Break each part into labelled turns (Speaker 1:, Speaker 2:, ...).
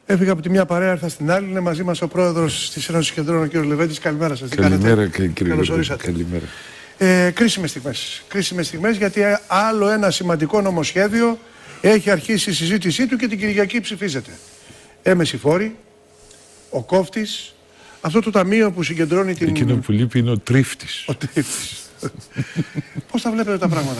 Speaker 1: Έφυγα από τη μια παρέα, ήρθα στην άλλη. Είναι μαζί μας ο πρόεδρος της Ένωσης Κεντρών, ο κ. Λεβέντης. Καλημέρα σας.
Speaker 2: Καλημέρα κύριε
Speaker 1: Καλώς
Speaker 2: Καλημέρα.
Speaker 1: Κρίσιμες στιγμές. Κρίσιμες στιγμές, γιατί άλλο ένα σημαντικό νομοσχέδιο έχει αρχίσει η συζήτησή του και την Κυριακή ψηφίζεται. Έμεση φόροι, ο κόφτης, αυτό το ταμείο που συγκεντρώνει την...
Speaker 2: Εκείνο που λείπει είναι ο τρίφτης.
Speaker 1: Ο τρίφτης. Πώς τα βλέπετε τα πράγματα,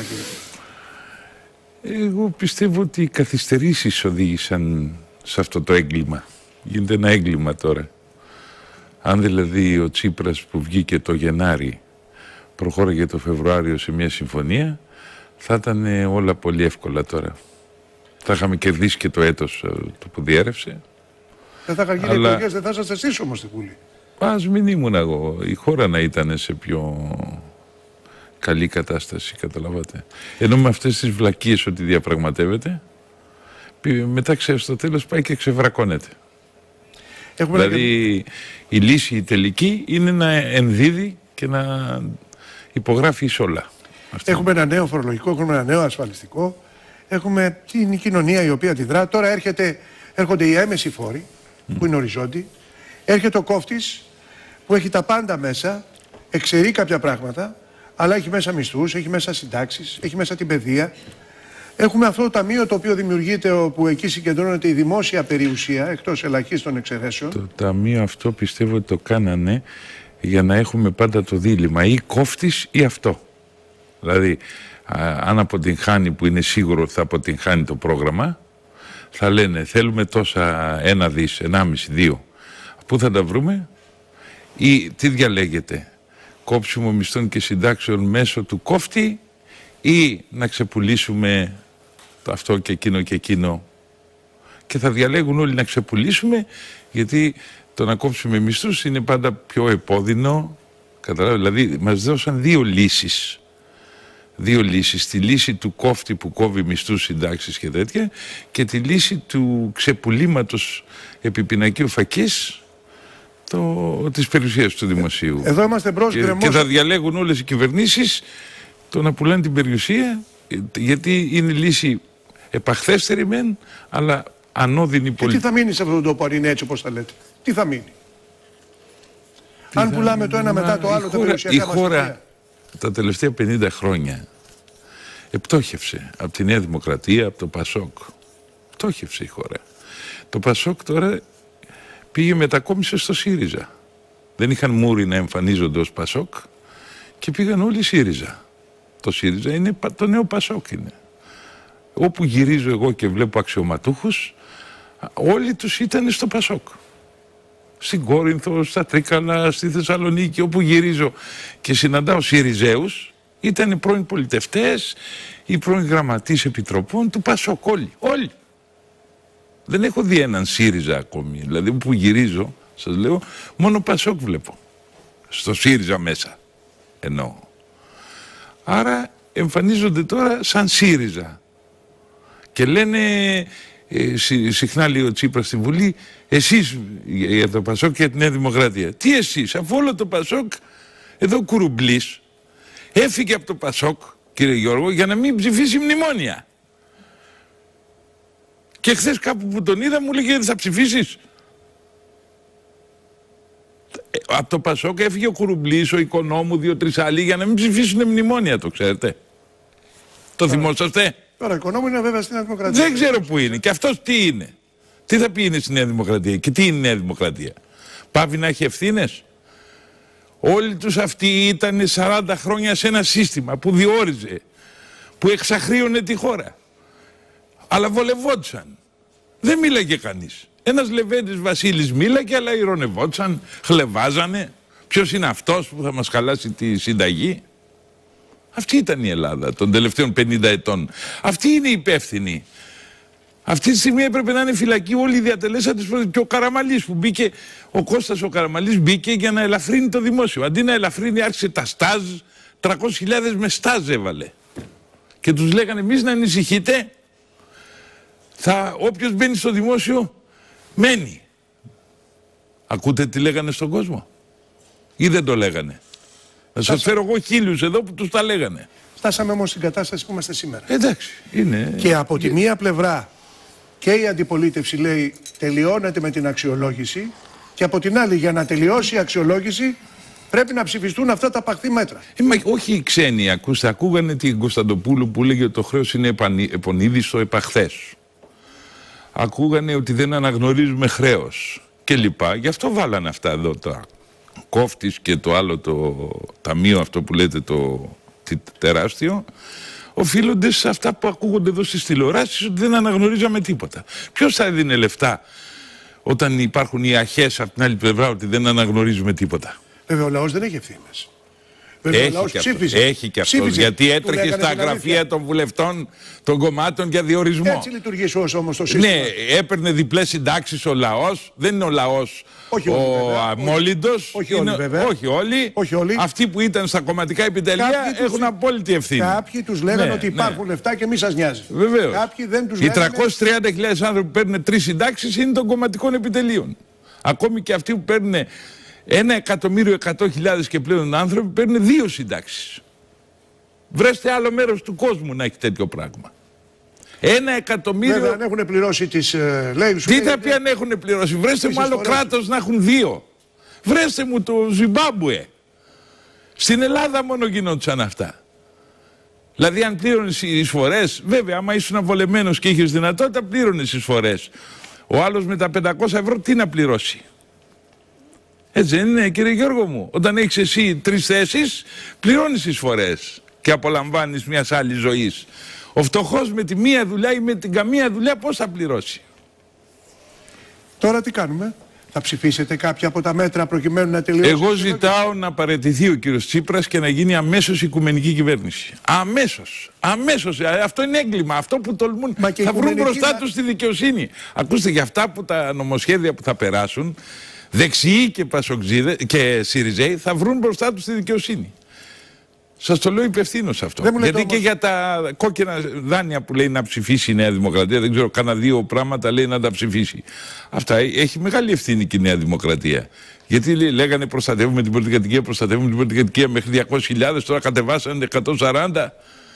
Speaker 1: κύριε?
Speaker 2: Εγώ πιστεύω ότι οι καθυστερήσεις οδήγησαν σε αυτό το έγκλημα. Γίνεται ένα έγκλημα τώρα. Αν δηλαδή ο Τσίπρας που βγήκε το Γενάρη προχώραγε το Φεβρουάριο σε μια συμφωνία, θα ήταν όλα πολύ εύκολα τώρα. Θα είχαμε κερδίσει και το έτος το που διέρευσε.
Speaker 1: Δεν θα είχαν γίνει εκλογές, δεν θα είσαστε εσείς όμως στη Βουλή.
Speaker 2: Ας μην ήμουν εγώ. Η χώρα να ήταν σε πιο καλή κατάσταση, καταλαβαίνετε. Ενώ με αυτές τις βλακίες ότι διαπραγματεύεται, μετά στο τέλος πάει και ξεβρακώνεται. Δηλαδή η λύση η τελική είναι να ενδίδει και να υπογράφει εις όλα.
Speaker 1: Έχουμε ένα νέο φορολογικό, έχουμε ένα νέο ασφαλιστικό, έχουμε την κοινωνία η οποία αντιδρά. Τώρα έρχονται οι έμεσοι φόροι που είναι οριζόντιοι, έρχεται ο κόφτης που έχει τα πάντα μέσα, εξαιρεί κάποια πράγματα, αλλά έχει μέσα μισθούς, έχει μέσα συντάξεις, έχει μέσα την παιδεία. Έχουμε αυτό το ταμείο το οποίο δημιουργείται, όπου εκεί συγκεντρώνεται η δημόσια περιουσία, εκτός ελαχίστων εξαιρέσεων. Το
Speaker 2: ταμείο αυτό πιστεύω ότι το κάνανε για να έχουμε πάντα το δίλημμα, ή κόφτης ή αυτό. Δηλαδή, αν αποτυγχάνει, που είναι σίγουρο ότι θα αποτυγχάνει το πρόγραμμα, θα λένε θέλουμε τόσα 1 δις, 1,5, 2. Πού θα τα βρούμε? Ή τι διαλέγετε? Κόψιμο μισθών και συντάξεων μέσω του κόφτη, ή να ξεπουλήσουμε αυτό και εκείνο και εκείνο? Και θα διαλέγουν όλοι να ξεπουλήσουμε, γιατί το να κόψουμε μισθούς είναι πάντα πιο επώδυνο. Δηλαδή μας δώσαν δύο λύσεις. Τη λύση του κόφτη που κόβει μισθούς, συντάξεις και τέτοια, και τη λύση του ξεπουλήματος επί πινακίου φακής της περιουσίας του δημοσίου.
Speaker 1: Εδώ είμαστε μπρος γκρεμός.
Speaker 2: Και θα διαλέγουν όλες οι κυβερνήσεις το να πουλάνε την περιουσία, γιατί είναι λύση επαχθέστερη μεν, αλλά ανώδυνη πολύ.
Speaker 1: Και τι θα μείνει σε αυτόν τον τόπο, αν είναι έτσι όπως θα λέτε? Τι θα μείνει? Αν πουλάμε το ένα μετά το άλλο τα περιουσιακά μας. Η χώρα
Speaker 2: τα τελευταία 50 χρόνια επτόχευσε από τη Νέα Δημοκρατία, από το Πασόκ. Πτώχευσε η χώρα. Το Πασόκ τώρα μετακόμισε στο ΣΥΡΙΖΑ. Δεν είχαν μούρι να εμφανίζονται ως Πασόκ και πήγαν όλοι ΣΥΡΙΖΑ. Το ΣΥΡΙΖΑ είναι το νέο Πασόκ είναι. Όπου γυρίζω εγώ και βλέπω αξιωματούχους, όλοι τους ήταν στο Πασόκ. Στην Κόρινθο, στα Τρίκαλα, στη Θεσσαλονίκη, όπου γυρίζω και συναντάω ΣΥΡΙΖΑΙους, ήταν πρώην πολιτευτές ή πρώην γραμματείς επιτροπών του Πασόκ. Όλοι. Δεν έχω δει έναν ΣΥΡΙΖΑ ακόμη. Δηλαδή όπου γυρίζω, σας λέω, μόνο Πασόκ βλέπω. Στο ΣΥΡΙΖΑ μέσα εννοώ. Άρα εμφανίζονται τώρα σαν ΣΥΡΙΖΑ. Και λένε, συχνά λέει ο Τσίπρας στη Βουλή, εσείς για το Πασόκ και για τη Νέα Δημοκρατία. Τι εσείς, αφού όλο το Πασόκ, εδώ Κουρουμπλής, έφυγε από το Πασόκ, κύριε Γιώργο, για να μην ψηφίσει μνημόνια. Και χθες κάπου που τον είδα μου λέγε θα ψηφίσεις? Από το Πασόκ έφυγε ο Κουρουμπλής, ο Οικονόμου, 2-3 άλλοι για να μην ψηφίσουν μνημόνια, το ξέρετε? Το θυμόσαστε?
Speaker 1: Τώρα ο Οικονόμου είναι βέβαια στη Νέα Δημοκρατία.
Speaker 2: Δεν ξέρω που είναι. Και αυτός τι είναι? Τι θα πει είναι στη Νέα Δημοκρατία? Και τι είναι η Νέα Δημοκρατία? Πάβει να έχει ευθύνες? Όλοι τους αυτοί ήταν 40 χρόνια σε ένα σύστημα που διόριζε, που εξαχρίωνε τη χώρα. Αλλά βολευόντουσαν. Δεν μίλαγε κανείς. Ένας Λεβέντης Βασίλης μίλαγε, αλλά ειρωνευόντουσαν, χλεβάζανε. Ποιος είναι αυτός που θα μας χαλάσει τη συνταγή? Αυτή ήταν η Ελλάδα των τελευταίων 50 ετών. Αυτή είναι η υπεύθυνη. Αυτή τη στιγμή έπρεπε να είναι φυλακή όλοι οι διατελέσαντες. Και ο Καραμαλής που μπήκε, ο Κώστας ο Καραμαλής μπήκε για να ελαφρύνει το δημόσιο. Αντί να ελαφρύνει άρχισε τα στάζ, 300.000 με στάζ έβαλε. Και τους λέγανε εμείς να ανησυχείτε, όποιος μπαίνει στο δημόσιο μένει. Ακούτε τι λέγανε στον κόσμο? Ή δεν το λέγανε? Να σας φέρω εγώ 1000 εδώ που τους τα λέγανε.
Speaker 1: Φτάσαμε όμως στην κατάσταση που είμαστε σήμερα.
Speaker 2: Εντάξει, είναι.
Speaker 1: Και από τη μία πλευρά και η αντιπολίτευση λέει τελειώνεται με την αξιολόγηση και από την άλλη για να τελειώσει η αξιολόγηση πρέπει να ψηφιστούν αυτά τα παχθή μέτρα.
Speaker 2: Όχι οι ξένοι, ακούστε, ακούγανε την Κωνσταντοπούλου που έλεγε ότι το χρέος είναι επονίδιστο επαχθές. Ακούγανε ότι δεν αναγνωρίζουμε χρέος και λοιπά. Γι' αυτό βάλανε αυτά εδώ τα κόφτης και το άλλο το ταμείο αυτό που λέτε το τεράστιο. Οφείλονται σε αυτά που ακούγονται εδώ στις τηλεοράσεις ότι δεν αναγνωρίζαμε τίποτα. Ποιος θα έδινε λεφτά όταν υπάρχουν οι αχές από την άλλη πλευρά ότι δεν αναγνωρίζουμε τίποτα?
Speaker 1: Βέβαια ο λαός δεν έχει ευθύνες.
Speaker 2: Έχει και αυτός, γιατί έτρεχε στα γραφεία των βουλευτών των κομμάτων για διορισμό.
Speaker 1: Έτσι λειτουργεί όμως το σύστημα.
Speaker 2: Ναι, έπαιρνε διπλές συντάξεις ο λαός. Δεν είναι ο λαός ο αμόλυντος. Όχι όλοι. Αυτοί που ήταν στα κομματικά επιτελεία έχουν απόλυτη ευθύνη.
Speaker 1: Κάποιοι τους λέγανε ότι υπάρχουν λεφτά και μη σας νοιάζει.
Speaker 2: Βεβαίως.
Speaker 1: Κάποιοι δεν τους
Speaker 2: οι
Speaker 1: λέγανε...
Speaker 2: 330.000 άνθρωποι που παίρνουν 3 συντάξεις είναι των κομματικών επιτελείων. Ακόμη και αυτοί που παίρνουν 1.100.000 και πλέον άνθρωποι παίρνουν 2 συντάξεις. Βρέστε άλλο μέρος του κόσμου να έχει τέτοιο πράγμα. 1 εκατομμύριο...
Speaker 1: Βέβαια αν έχουν πληρώσει τις...
Speaker 2: Τι θα πει αν έχουν πληρώσει? Βρέστε μου άλλο κράτος να έχουν 2. Βρέστε μου το Ζιμπάμπουε. Στην Ελλάδα μόνο γινόντουσαν αυτά. Δηλαδή αν πλήρωνες εισφορές, βέβαια άμα ήσουν βολεμένος και είχες δυνατότητα πλήρωνες εισφορές. Ο άλλος με τα 500 ευρώ τι να πληρώσει? Έτσι δεν είναι, κύριε Γιώργο μου? Όταν έχεις εσύ 3 θέσεις, πληρώνεις εισφορές και απολαμβάνεις μιας άλλης ζωής. Ο φτωχός με τη μία δουλειά ή με την καμία δουλειά πώς θα πληρώσει?
Speaker 1: Τώρα τι κάνουμε? Θα ψηφίσετε κάποια από τα μέτρα προκειμένου να τελειώσει?
Speaker 2: Εγώ ζητάω να παραιτηθεί ο κύριος Τσίπρας και να γίνει αμέσως οικουμενική κυβέρνηση. Αμέσως. Αμέσως. Αυτό είναι έγκλημα. Αυτό που τολμούν. Θα βρουν μπροστά τους τη δικαιοσύνη. Ακούστε, για αυτά που τα νομοσχέδια που θα περάσουν, δεξιοί και Συριζέοι θα βρουν μπροστά τους τη δικαιοσύνη. Σας το λέω υπευθύνως αυτό. Γιατί όμως... και για τα κόκκινα δάνεια που λέει να ψηφίσει η Νέα Δημοκρατία, δεν ξέρω, κάνα 2 πράγματα λέει να τα ψηφίσει. Αυτά έχει μεγάλη ευθύνη και η Νέα Δημοκρατία. Γιατί λέγανε προστατεύουμε την πολιτικατοικία, προστατεύουμε την πολιτικατοικία μέχρι 200.000, τώρα κατεβάσανε 140.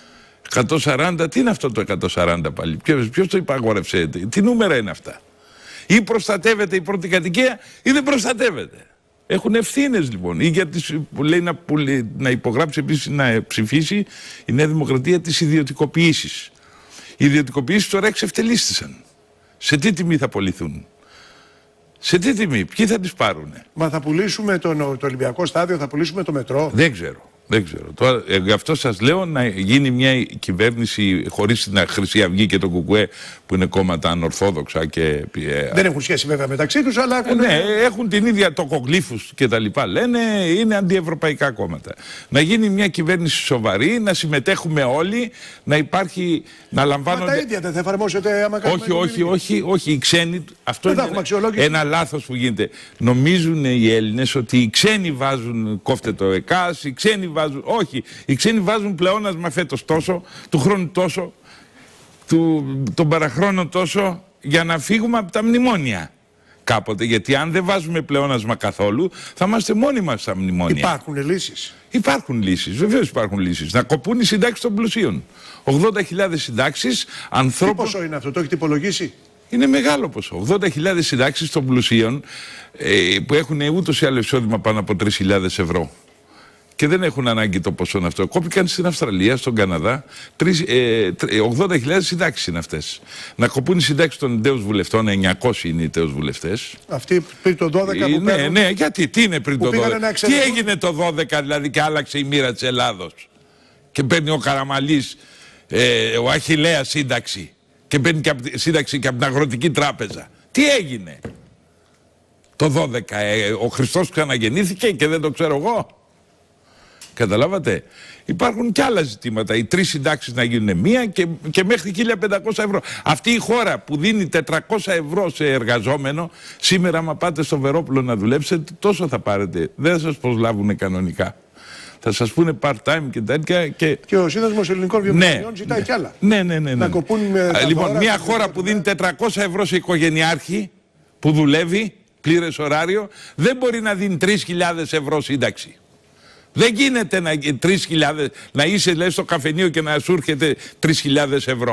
Speaker 2: 140, τι είναι αυτό το 140 πάλι? Ποιος το υπαγόρευσε? Τι νούμερα είναι αυτά? Ή προστατεύεται η πρώτη κατοικία ή δεν προστατεύεται. Έχουν ευθύνες λοιπόν. Ή για τις, που λέει να υπογράψει επίσης, να ψηφίσει η Νέα Δημοκρατία τις ιδιωτικοποιήσεις. Οι ιδιωτικοποιήσεις τώρα εξευτελίστησαν. Σε τι τιμή θα πωληθούν? Σε τι τιμή? Ποιοι θα τις πάρουνε?
Speaker 1: Μα θα πουλήσουμε το Ολυμπιακό στάδιο, θα πουλήσουμε το μετρό?
Speaker 2: Δεν ξέρω. Δεν ξέρω. Τώρα, γι' αυτό σας λέω να γίνει μια κυβέρνηση χωρίς την Χρυσή Αυγή και το Κουκουέ που είναι κόμματα ανορθόδοξα και...
Speaker 1: Δεν έχουν σχέση βέβαια μεταξύ τους, αλλά έχουν...
Speaker 2: Ναι, έχουν την ίδια τοκογλύφους και τα λοιπά. Λένε είναι αντιευρωπαϊκά κόμματα. Να γίνει μια κυβέρνηση σοβαρή, να συμμετέχουμε όλοι, να υπάρχει, να λαμβάνονται...
Speaker 1: Μα τα ίδια δεν θα εφαρμόσετε άμα κάνουμε...
Speaker 2: Όχι, οι ξένοι... Αυτό είναι ένα λάθος που γίνεται. Νομίζουν οι Έλληνες ότι οι ξένοι βάζουν, κόφτε το ΕΚΑΣ, οι ξένοι βάζουν... Όχι, οι ξένοι βάζουν πλεόνασμα φέτος τόσο, του χρόνου τόσο, τον παραχρόνο τόσο, για να φύγουμε από τα μνημόνια κάποτε. Γιατί αν δεν βάζουμε πλεόνασμα καθόλου, θα είμαστε μόνοι μας στα μνημόνια.
Speaker 1: Υπάρχουν λύσεις?
Speaker 2: Υπάρχουν λύσεις, βεβαίως υπάρχουν λύσεις. Να κοπούν οι συντάξεις των πλουσίων. 80.000 συντάξεις ανθρώπων...
Speaker 1: Τι ποσό είναι αυτό, το έχετε υπολογίσει?
Speaker 2: Είναι μεγάλο ποσό. 80.000 συντάξεις των πλουσίων που έχουν ούτως ή άλλως εισόδημα πάνω από 3.000 ευρώ. Και δεν έχουν ανάγκη το ποσό αυτό. Κόπηκαν στην Αυστραλία, στον Καναδά, 80.000 συντάξεις είναι αυτές. Να κοπούν οι συντάξεις των τέους βουλευτών, 900 είναι οι τέους βουλευτές.
Speaker 1: Αυτοί πριν το 12 που
Speaker 2: παίρνουν... Ναι, γιατί, τι είναι πριν το 12? Τι έγινε το 12 δηλαδή και άλλαξε η μοίρα της Ελλάδος? Και παίρνει ο Καραμαλής, ο Αχιλλέας σύνταξη. Και παίρνει και σύνταξη και από την Αγροτική Τράπεζα. Τι έγινε το 12? Ο Χριστός ξαναγεννήθηκε και δεν το ξέρω εγώ? Καταλάβατε? Υπάρχουν και άλλα ζητήματα. Οι 3 συντάξεις να γίνουν μία και μέχρι 1.500 ευρώ. Αυτή η χώρα που δίνει 400 ευρώ σε εργαζόμενο, σήμερα άμα πάτε στο Βερόπουλο να δουλέψετε, τόσο θα πάρετε. Δεν θα σας προσλάβουν κανονικά. Θα σας πούνε part-time και τέτοια. Και
Speaker 1: ο Σύνδεσμος Ελληνικών Βιομηχανιών ζητάει κι άλλα.
Speaker 2: Ναι.
Speaker 1: Να κοπούν με
Speaker 2: λοιπόν, μια χώρα που δίνει 400 ευρώ σε οικογενειάρχη που δουλεύει, πλήρες ωράριο, δεν μπορεί να δίνει 3.000 ευρώ σύνταξη. Δεν γίνεται να είσαι λέει, στο καφενείο και να σου έρχεται 3.000 ευρώ.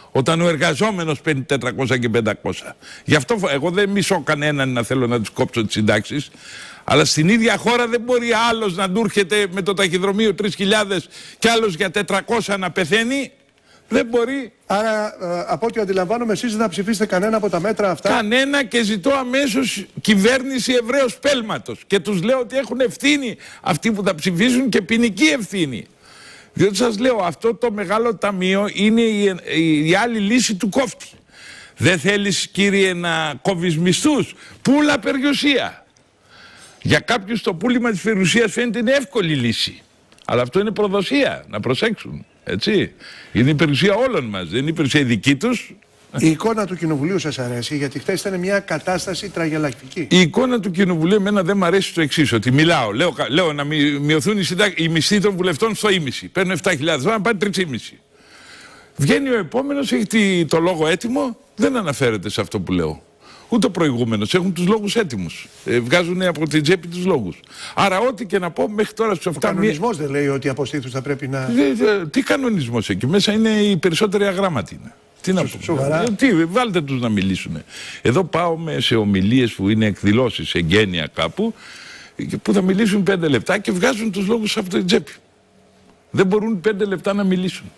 Speaker 2: Όταν ο εργαζόμενος παίρνει 400 και 500. Γι' αυτό εγώ δεν μισώ κανέναν να θέλω να τους κόψω τις συντάξεις. Αλλά στην ίδια χώρα δεν μπορεί άλλος να του έρχεται με το ταχυδρομείο 3.000 και άλλος για 400 να πεθαίνει. Δεν μπορεί.
Speaker 1: Άρα, από ό,τι αντιλαμβάνομαι, εσείς δεν θα ψηφίσετε κανένα από τα μέτρα αυτά.
Speaker 2: Κανένα, και ζητώ αμέσως κυβέρνηση ευρέως πέλματος. Και τους λέω ότι έχουν ευθύνη αυτοί που θα ψηφίσουν, και ποινική ευθύνη. Διότι σας λέω, αυτό το μεγάλο ταμείο είναι η άλλη λύση του κόφτη. Δεν θέλεις, κύριε, να κόβεις μισθούς? Πούλα περιουσία. Για κάποιους το πούλημα της περιουσίας φαίνεται είναι εύκολη λύση. Αλλά αυτό είναι προδοσία, να προσέξουν. Έτσι. Είναι η περιουσία όλων μας, δεν είναι η περιουσία δική τους.
Speaker 1: Η εικόνα του Κοινοβουλίου σας αρέσει? Γιατί χθες ήταν μια κατάσταση τραγελακτική.
Speaker 2: Η εικόνα του Κοινοβουλίου εμένα δεν μου αρέσει το εξής, ότι μιλάω, λέω να μειωθούν οι μισθοί των βουλευτών στο ίμιση. Παίρνουν 7.000, να πάνε 3,5. Βγαίνει ο επόμενος, έχει το λόγο έτοιμο, δεν αναφέρεται σε αυτό που λέω. Ούτε ο προηγούμενος, έχουν τους λόγους έτοιμους. Βγάζουν από την τσέπη τους λόγους. Άρα, ό,τι και να πω μέχρι τώρα στους 7.
Speaker 1: Ο κανονισμός δεν λέει ότι από στήθους θα πρέπει να.
Speaker 2: Τι κανονισμός εκεί μέσα? Είναι οι περισσότεροι αγράμματοι. Τι να πω? Βάλτε τους να μιλήσουν. Εδώ πάω σε ομιλίες που είναι εκδηλώσεις, εγγένεια κάπου, που θα μιλήσουν 5 λεπτά και βγάζουν τους λόγους από την τσέπη. Δεν μπορούν 5 λεπτά να μιλήσουν.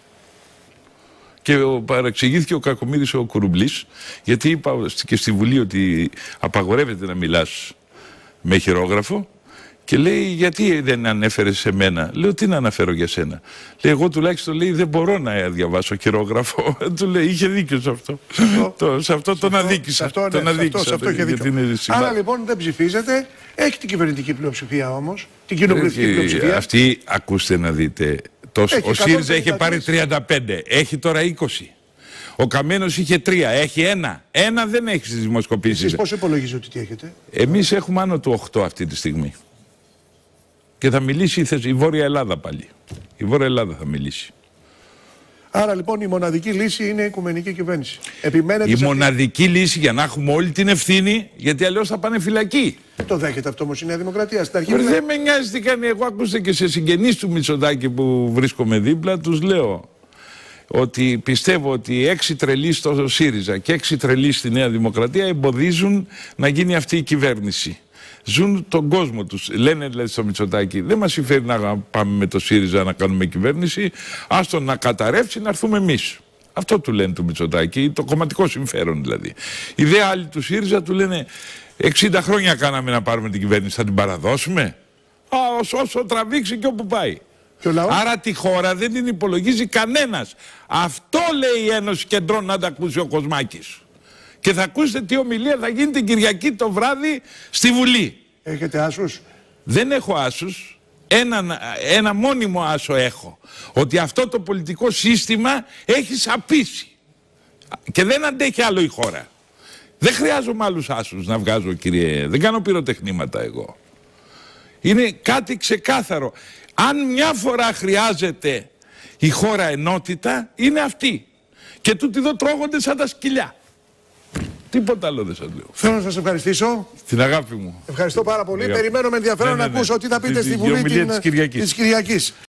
Speaker 2: Και παραξηγήθηκε ο Κακομοίρης ο Κουρουμπλής, γιατί είπα και στη Βουλή ότι απαγορεύεται να μιλάς με χειρόγραφο, και λέει, γιατί δεν ανέφερες σε μένα? Λέω, τι να αναφέρω για σένα? Λέει, εγώ τουλάχιστον, λέει, δεν μπορώ να διαβάσω χειρόγραφο. Του λέει, είχε δίκιο σε αυτό. Σε αυτό τον αδίκησα.
Speaker 1: Σε αυτό είχε δίκιο. Άρα λοιπόν δεν ψηφίζετε. Έχει την κυβερνητική πλειοψηφία όμως. Την κοινοβουλευτική πλειοψηφία.
Speaker 2: Αυτή, ακούστε να δείτε. Ο ΣΥΡΙΖΑ είχε πάρει 35, έχει τώρα 20. Ο Καμένος είχε 3, έχει 1. Ένα δεν έχει στις δημοσκοπήσεις.
Speaker 1: Εσείς πώς υπολογίζετε ότι τι έχετε?
Speaker 2: Εμείς έχουμε άνω του 8 αυτή τη στιγμή. Και θα μιλήσει η Βόρεια Ελλάδα πάλι. Η Βόρεια Ελλάδα θα μιλήσει.
Speaker 1: Άρα λοιπόν η μοναδική λύση είναι η οικουμενική κυβέρνηση.
Speaker 2: Η μοναδική λύση, για να έχουμε όλη την ευθύνη, γιατί αλλιώς θα πάνε φυλακή.
Speaker 1: Το δέχεται αυτό όμως η Νέα Δημοκρατία? Στην αρχή
Speaker 2: δεν με νοιάζει τι κάνει. Εγώ ακούστε και σε συγγενείς του Μητσοτάκη που βρίσκομαι δίπλα, τους λέω ότι πιστεύω ότι 6 τρελοί στο ΣΥΡΙΖΑ και 6 τρελοί στη Νέα Δημοκρατία εμποδίζουν να γίνει αυτή η κυβέρνηση. Ζουν τον κόσμο τους. Λένε δηλαδή στο Μητσοτάκη, δεν μας συμφέρει να πάμε με το ΣΥΡΙΖΑ να κάνουμε κυβέρνηση, άστο να καταρρεύσει, να έρθουμε εμείς. Αυτό του λένε του Μητσοτάκη, το κομματικό συμφέρον δηλαδή. Οι δε άλλοι του ΣΥΡΙΖΑ του λένε, 60 χρόνια κάναμε να πάρουμε την κυβέρνηση, θα την παραδώσουμε? Όσο τραβήξει και όπου πάει. Άρα τη χώρα δεν την υπολογίζει κανένας. Αυτό λέει η Ένωση Κεντρών, να τα ακούσει ο Κοσμάκης. Και θα ακούσετε τι ομιλία θα γίνει την Κυριακή το βράδυ στη Βουλή.
Speaker 1: Έχετε άσους?
Speaker 2: Δεν έχω άσους. Ένα μόνιμο άσο έχω. Ότι αυτό το πολιτικό σύστημα έχει σαπίσει. Και δεν αντέχει άλλο η χώρα. Δεν χρειάζομαι άλλους άσους να βγάζω, κύριε. Δεν κάνω πυροτεχνήματα εγώ. Είναι κάτι ξεκάθαρο. Αν μια φορά χρειάζεται η χώρα ενότητα, είναι αυτή. Και τούτοι εδώ τρώγονται σαν τα σκυλιά. Τίποτα άλλο δεν σας λέω.
Speaker 1: Θέλω να σας ευχαριστήσω.
Speaker 2: Την αγάπη μου.
Speaker 1: Ευχαριστώ πάρα πολύ. Περιμένω με ενδιαφέρον να ακούσω τι θα πείτε στη Βουλή της Κυριακής.